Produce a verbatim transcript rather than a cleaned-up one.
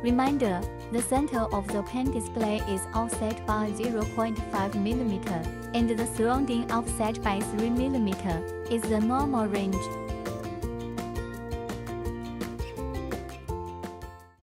Reminder: the center of the pen display is offset by zero point five millimeters, and the surrounding offset by three millimeters is the normal range.